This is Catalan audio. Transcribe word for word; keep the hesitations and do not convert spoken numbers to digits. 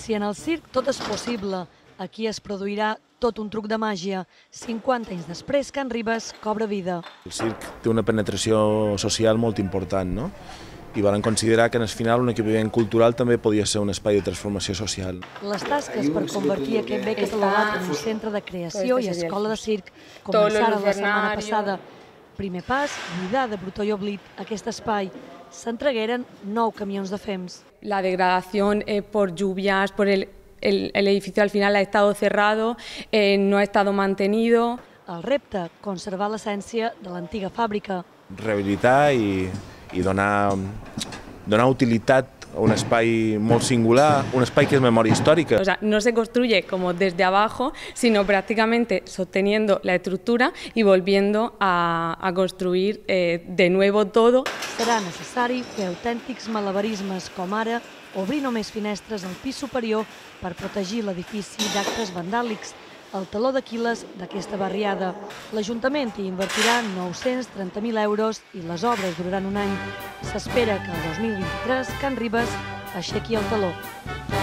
Si en el circ tot és possible, aquí es produirà tot un truc de màgia. cinquanta anys després, Can Ribes cobra vida. El circ té una penetració social molt important, no? I van considerar que en el final un equipament cultural també podia ser un espai de transformació social. Les tasques per convertir aquest bé catalogat en un centre de creació i escola de circ començaren la setmana passada. Primer pas, buidar de brutó i oblit aquest espai. S'entregueren nou camions de fems. La degradación eh, por lluvias, por el, el, el edificio al final ha estado cerrado, eh, no ha estado mantenido. El repte, conservar l'essència de l'antiga fàbrica. Rehabilitar i, i donar, donar utilitat a un espai molt singular, un espai que és memòria històrica. O sea, no se construye como desde abajo, sino prácticamente sosteniendo la estructura y volviendo a, a construir eh, de nuevo todo. Serà necessari fer autèntics malabarismes, com ara obrir només finestres al pis superior per protegir l'edifici d'actes vandàlics, el taló d'Aquil·les d'aquesta barriada. L'Ajuntament hi invertirà nou-cents trenta mil euros i les obres duraran un any. S'espera que el dos mil vint-i-tres Can Ribes aixequi el taló.